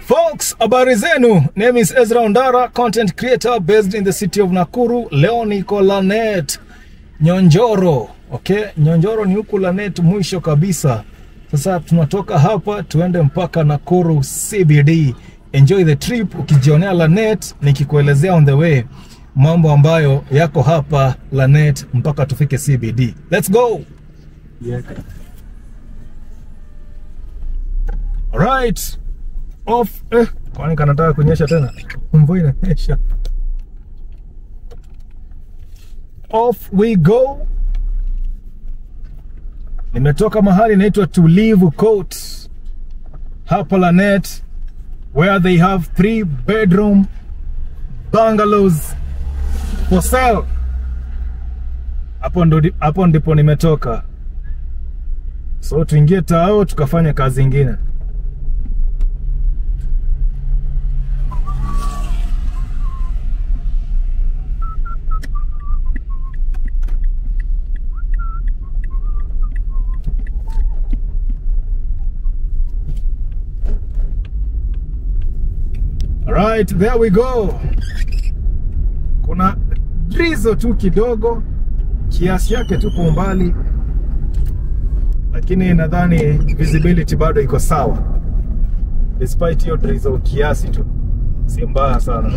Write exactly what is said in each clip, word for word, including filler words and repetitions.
Folks, habari zenu. Name is EZRA ONDARA, content creator based in the city of Nakuru. Leo niko Lanet, Nyonjoro. Okay, Nyonjoro ni huku Lanet mwisho kabisa. Sasa tunatoka hapa tuende mpaka Nakuru C B D. Enjoy the trip ukijionea Lanet, nikikuelezea on the way mambo ambayo yako hapa Lanet mpaka tufike C B D. Let's go. Yeah. Alright. Off eh kwani kanataka kunyesha tena? Mvua inanyesha. Off we go. Nimetoka mahali inaitwa Tulivu Court hapa Lanet, where they have three bedroom bungalows for sale. Hapo ndo hapo ndipo nimetoka. So tuingie tao tukafanya kazi nyingine. Alright, there we go. Kuna drizzle tu kidogo, kiasi yake tu kwa umbali, lakini nadhani visibility bado iko sawa. Despite hiyo drizzle kiasi tu, si mbaya sana.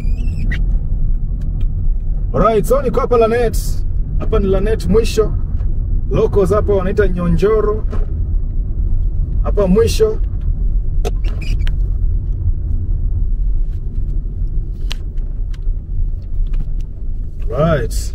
Alright, so niko hapa Lanet. Hapa ni Lanet mwisho. Locals hapa wanaita Nyonjoro. Hapa mwisho. Right.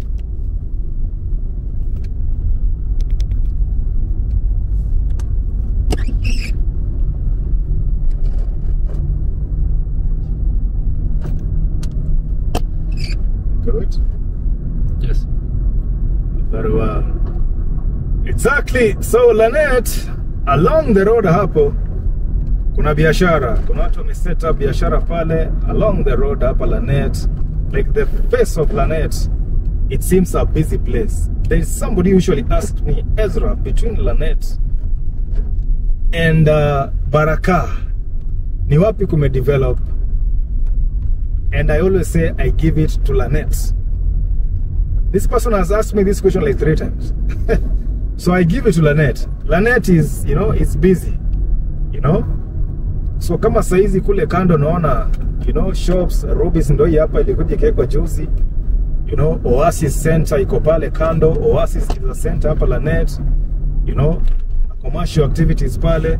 Good? Yes. Very well. Exactly. So Lanet, along the road hapo kuna biashara. Kuna watu wame set up biashara pale along the road hapa Lanet. Like the face of Lanet, it seems a busy place. There is somebody usually asked me, Ezra, between Lanet and uh, Baraka, ni wapi kume develop? And I always say I give it to Lanet. This person has asked me this question like three times. So I give it to Lanet. Lanet is, you know, it's busy, you know. So kama saizi kule kando naona, you know, shops, Robis ndo hii hapa ilikuja kekwa juzi. You know, Oasis Center iko pale kando. Oasis is a center hapa Lanet. You know, commercial activities pale.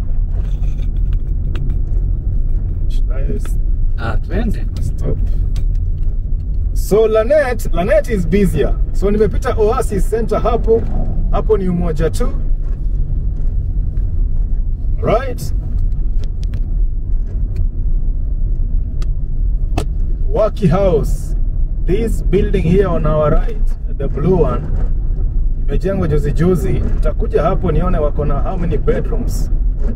Should I Ah, twende. stop? So Lanet, Lanet is busier. So nimepita Oasis Center hapo. Hapo ni umoja tu. Right? Waki House, this building here on our right, the blue one, imejengwa juzi juzi. Nitakuja hapo nione wako na how many bedrooms.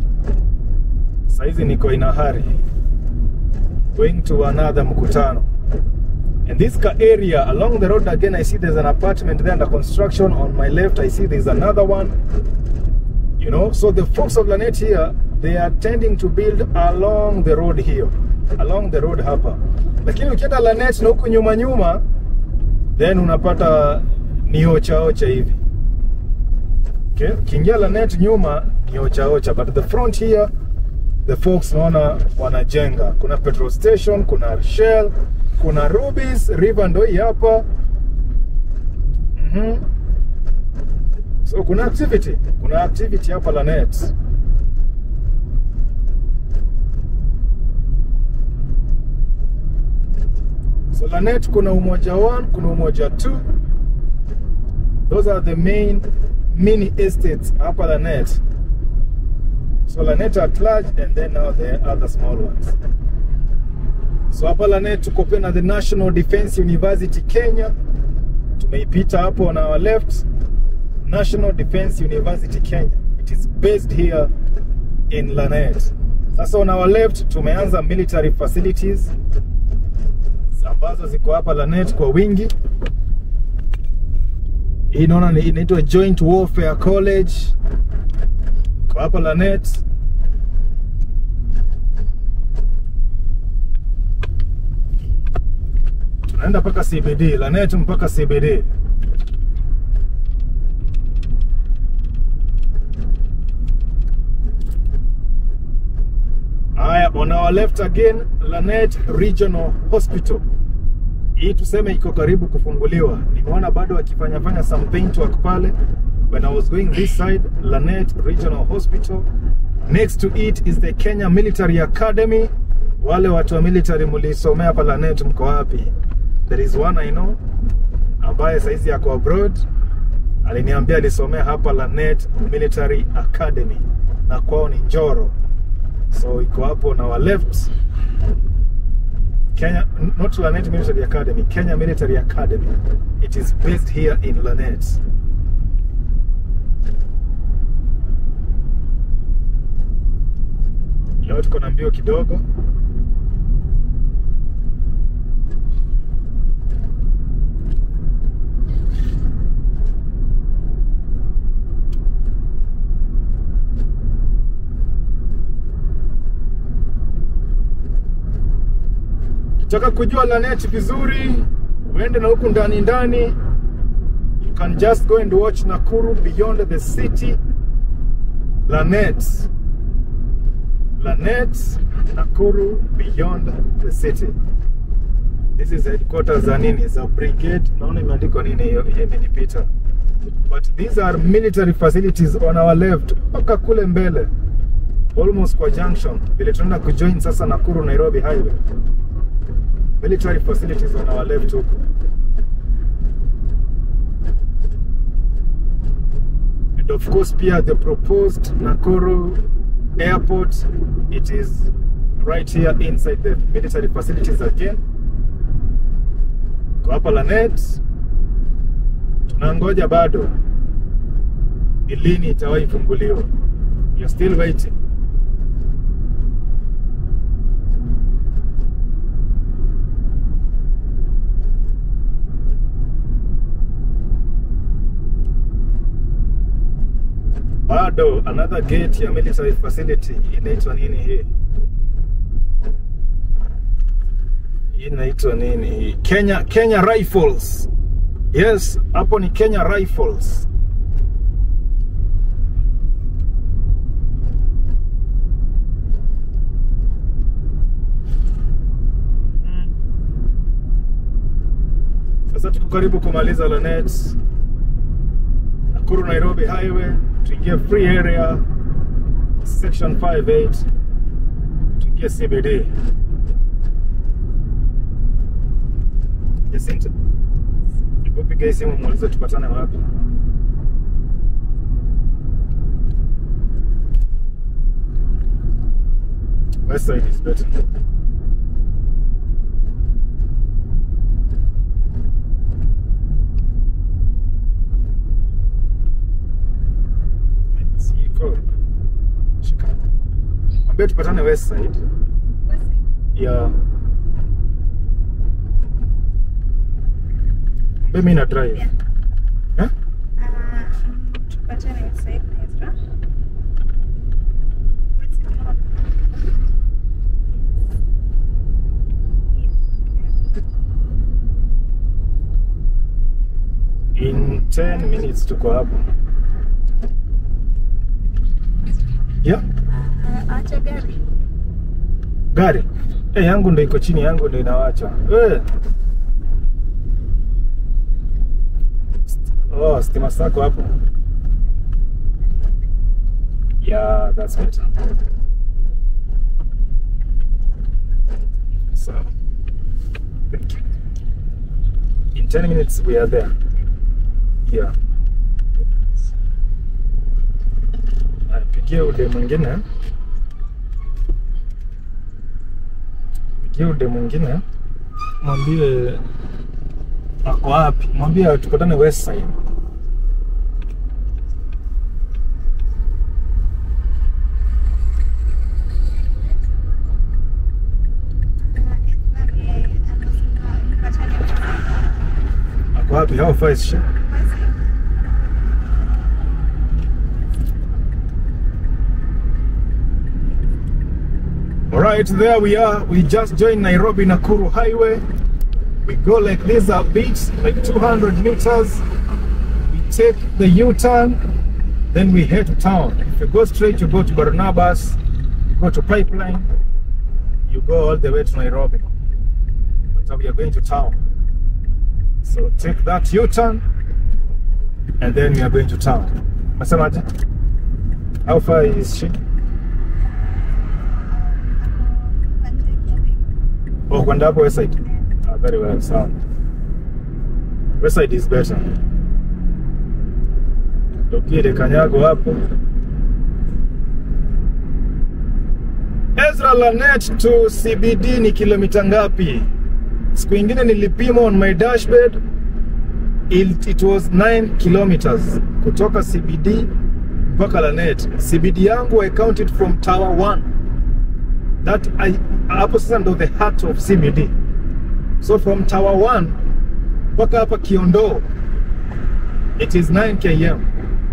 Saizi niko in a hurry, going to another mkutano. And this area along the road again, I see there's an apartment there under construction. On my left I see there's another one. You know, so the folks of Lanet here, they are tending to build along the road here, along the road hapa. Lakini ukienda Lanet na huku nyuma nyuma, then unapata ni ocha ocha hivi. Okay, ukiingia Lanet nyuma ni ocha ocha, but the front here, the folks naona wanajenga. Kuna petrol station, kuna Shell, kuna Rubies, River ndo hii hapa. Mhm. So kuna activity, kuna activity hapa Lanet. So Lanet kuna umoja one, kuna umoja two. Those are the main mini estates hapa Lanet. So Lanet at large, and then now there are other small ones. So hapa Lanet tuko pia na the National Defense University Kenya. Tumeipita hapo on our left. National Defense University Kenya. It is based here in Lanet. Sasa on our left tumeanza military facilities ambazo ziko hapa Lanet kwa wingi. Hii naona inaitwa Joint Warfare College kwa hapa Lanet. Naenda mpaka C B D, Lanet mpaka C B D. Haya, on our left again, Lanet Regional Hospital. Hii tuseme iko karibu kufunguliwa. Nimeona bado wakifanya fanya some paint work pale. When I was going this side, Lanet Regional Hospital. Next to it is the Kenya Military Academy. Wale watu wa military mulisomea hapa Lanet mko wapi? There is one I know ambaye saizi yako abroad. Aliniambia alisomea hapa Lanet Military Academy na kwao ni Njoro. So iko hapo na wa left. Kenya, not Lanet Military Academy, Kenya Military Academy. It is based here in Lanet. Leo tuko na mbio kidogo. Kitaka kujua Lanet vizuri, uende na huku ndani ndani. You can just go and watch Nakuru beyond the city. Lanet. Lanet, Nakuru beyond the city. This is headquarters za nini? Za brigade. Naona imeandikwa nini hiyo imenipita. But these are military facilities on our left. Paka kule mbele. Almost kwa junction. Vile tunaenda kujoin sasa Nakuru Nairobi highway. Military facilities on our left huko. And of course pia the proposed Nakuru airport, it is right here inside the military facilities again. Kwa hapa Lanet tunangoja bado ni lini itawahi funguliwa. You're still waiting. Bado another gate ya military facility inaitwa nini hii? Inaitwa nini hii? Kenya Kenya Rifles. Yes, hapo ni Kenya Rifles. Sasa tuko karibu kumaliza Lanet. Nakuru Nairobi highway. Tuingie free area section five eight, tuingie C B D. Jacinta, nipigie simu muulize tupatane wapi. West side is better. Ambia tupatane west side. West side? Yeah. Ambia mimi na drive. Yeah. Eh? Uh, tupatane west side na Ezra. West side hapo. In ten minutes tuko hapo. Yeah? Acha gari. Gari? Eh, yangu ndo iko chini, yangu ndo inawacha. Eh. Oh, stima sako hapo. Yeah, that's better. So, thank you. In ten minutes we are there. Yeah. Pigia ude mwingine. Pigia ude mwingine. Mwambie ako wapi? Mwambie tupatane west side. Ako wapi? How far is she? Alright, there we are. We just joined Nairobi Nakuru highway. We go like this a bit, like two hundred meters. We take the U-turn, then we head to town. If you go straight, you go to Barnabas, you go to Pipeline, you go all the way to Nairobi. But we are going to town. So take that U-turn, and then we are going to town. Masamaji, how far is she? Oh, kwenda hapo west side. Ah, very well, sound. West side is better. Tokile kanyago hapo. Ezra Lanet to C B D ni kilomita ngapi? Siku ingine nilipima on my dashboard. It, it was nine kilometers kutoka C B D mpaka Lanet. C B D yangu I counted from Tower one. That I hapo sasa ndo the heart of C B D. So from Tower one mpaka hapa Kiondo, it is nine kilometers.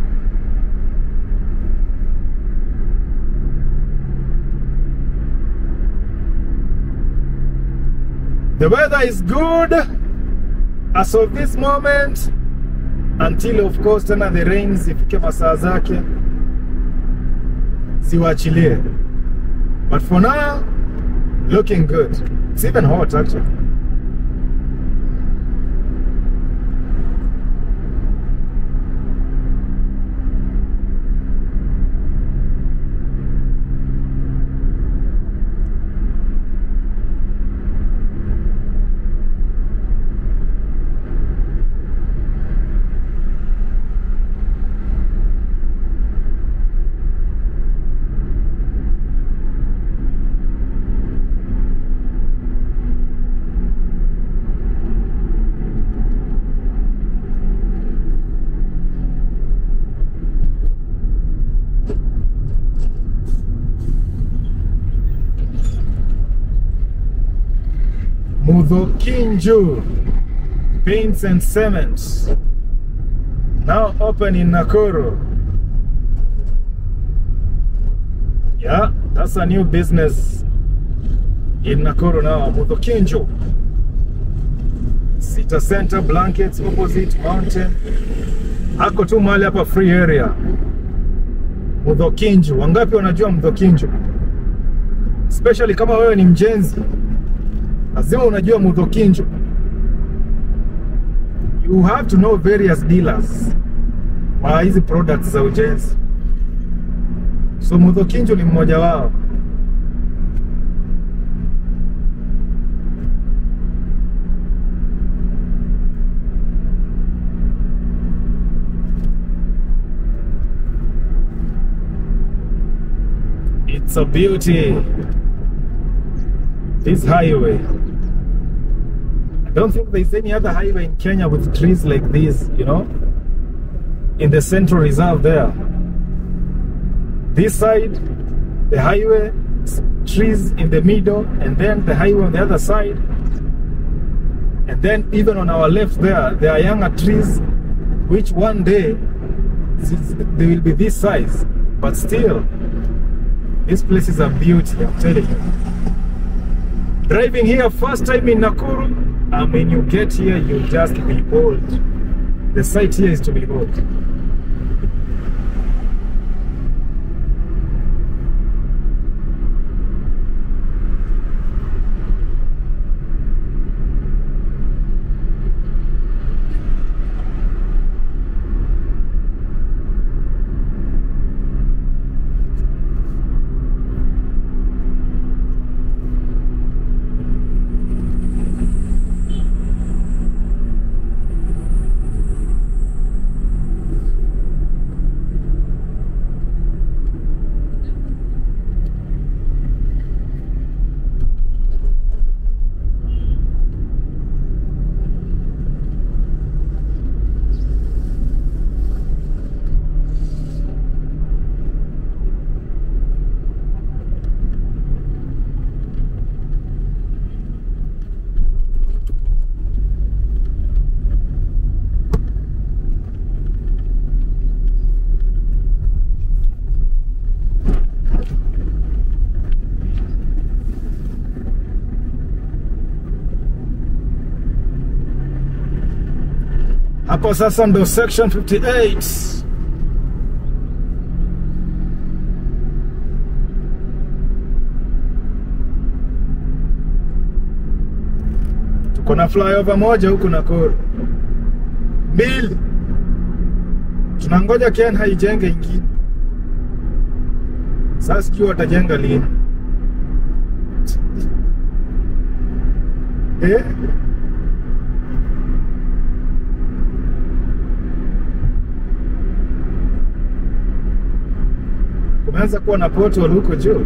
The weather is good as of this moment until of course tena the rains ifike masaa zake ziwachilie. But for now, looking good. It's even hot actually. Kinju Paints and Cements, now open in Nakuru. Yeah, that's a new business in Nakuru now. Kinju Sita Center, Blankets, opposite Mountain. Ako tu mahali hapa free area. Kinju. Wangapi wanajua Kinju? Especially kama wewe ni mjenzi, lazima unajua Kinju. You have to know various dealers wa hizi products za ujenzi. So Kinju ni mmoja wao. It's a beauty, this highway. I don't think there's any other highway in Kenya with trees like this, you know, in the Central Reserve there. This side, the highway, trees in the middle, and then the highway on the other side. And then even on our left there, there are younger trees, which one day, they will be this size. But still, this place is a beauty, I'm telling you. Driving here first time in Nakuru, and when you get here, you just behold. The sight here is to behold. Hapo sasa ndo section fifty-eight. Tuko na flyover moja huku Nakuru. Mbili. Tunangoja Kenya ijenge ingine. Sasa sijui watajenga lini. Eh? Kumeanza kuwa na portal huko juu.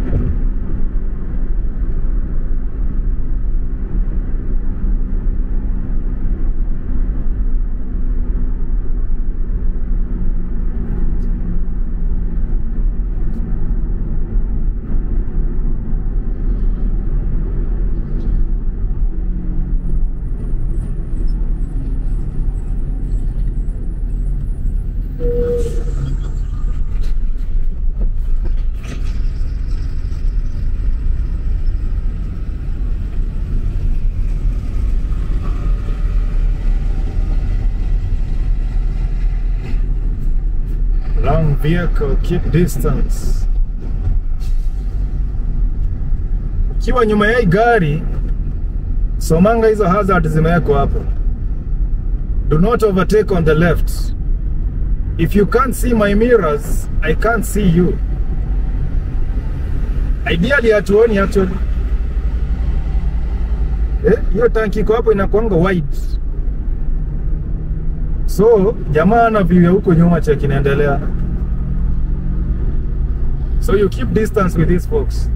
Long vehicle, keep distance. Ukiwa nyuma ya hii gari, somanga hizo hazard zimewekwa hapo. Do not overtake on the left. If you can't see my mirrors, I can't see you. Ideally hatuoni actually. Eh, hiyo tanki iko hapo inakuanga wide. So, jamaa na view huko nyuma cha kinaendelea. So you keep distance with these folks.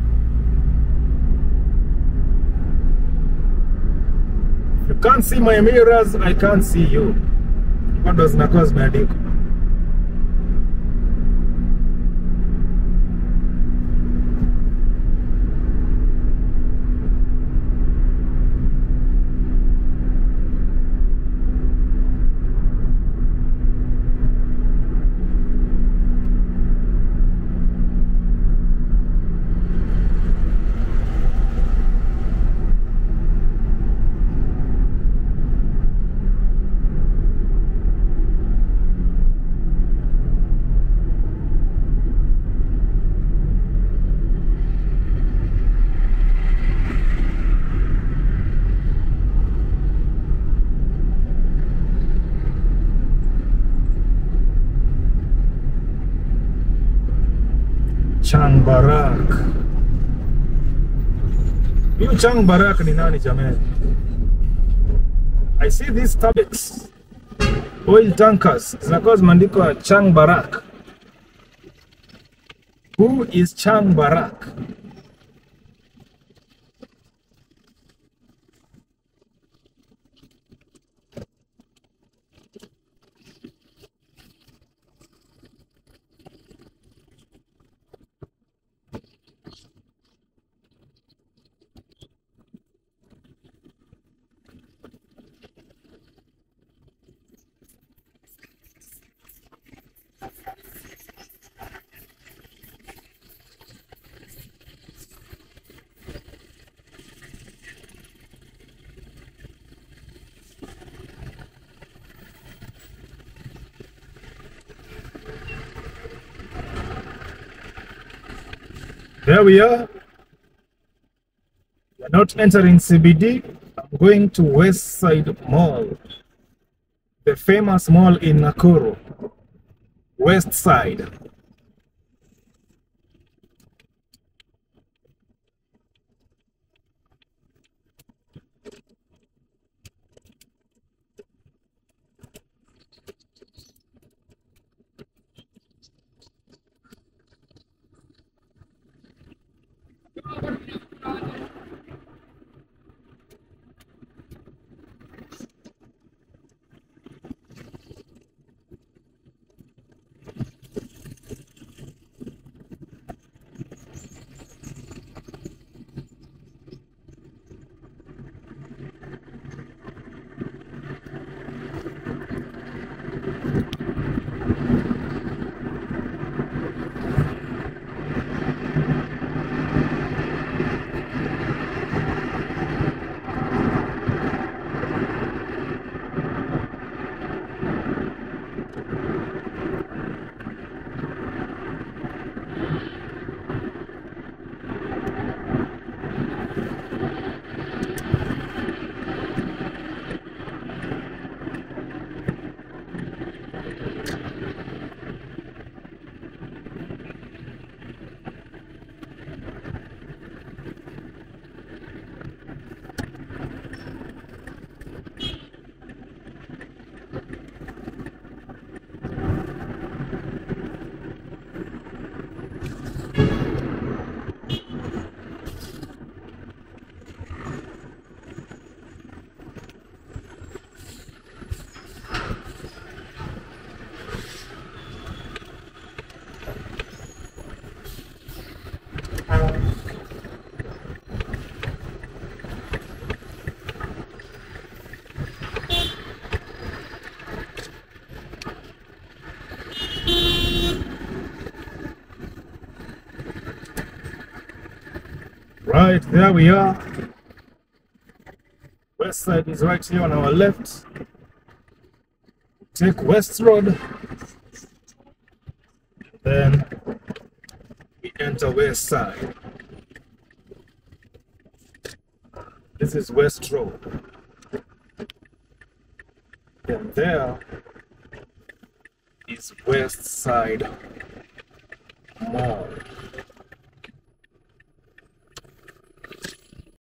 You can't see my mirrors, I can't see you. What does zinakuwa zimeandikwa? Chang Barak. You Chang Barak ni nani jamani? I see these Tabex oil tankers zinakuwa zimeandikwa Chang Barak. Who is Chang Barak? There we are. We're not entering C B D. I'm going to West Side Mall, the famous mall in Nakuru. West Side. Right, there we are. West side is right here on our left. Take West Road. Then we enter West side. This is West Road. And there is West Side Mall.